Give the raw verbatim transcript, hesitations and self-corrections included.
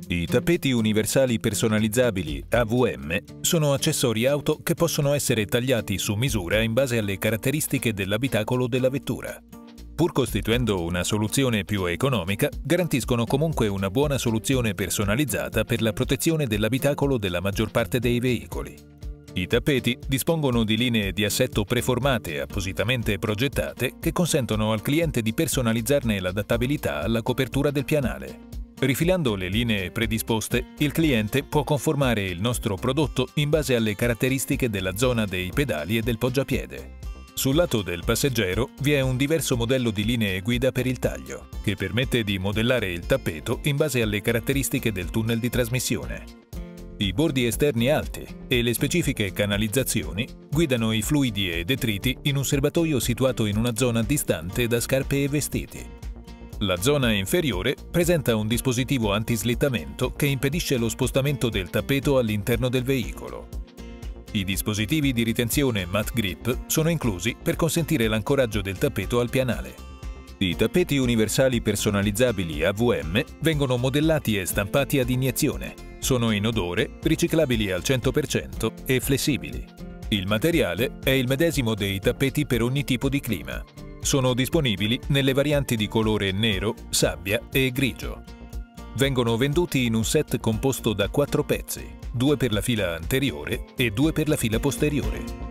I tappeti universali personalizzabili A V M sono accessori auto che possono essere tagliati su misura in base alle caratteristiche dell'abitacolo della vettura. Pur costituendo una soluzione più economica, garantiscono comunque una buona soluzione personalizzata per la protezione dell'abitacolo della maggior parte dei veicoli. I tappeti dispongono di linee di assetto preformate e appositamente progettate che consentono al cliente di personalizzarne l'adattabilità alla copertura del pianale. Rifilando le linee predisposte, il cliente può conformare il nostro prodotto in base alle caratteristiche della zona dei pedali e del poggiapiede. Sul lato del passeggero vi è un diverso modello di linee guida per il taglio, che permette di modellare il tappeto in base alle caratteristiche del tunnel di trasmissione. I bordi esterni alti e le specifiche canalizzazioni guidano i fluidi e detriti in un serbatoio situato in una zona distante da scarpe e vestiti. La zona inferiore presenta un dispositivo antislittamento che impedisce lo spostamento del tappeto all'interno del veicolo. I dispositivi di ritenzione Mat Grip sono inclusi per consentire l'ancoraggio del tappeto al pianale. I tappeti universali personalizzabili A V M vengono modellati e stampati ad iniezione. Sono inodore, riciclabili al cento per cento e flessibili. Il materiale è il medesimo dei tappeti per ogni tipo di clima. Sono disponibili nelle varianti di colore nero, sabbia e grigio. Vengono venduti in un set composto da quattro pezzi, due per la fila anteriore e due per la fila posteriore.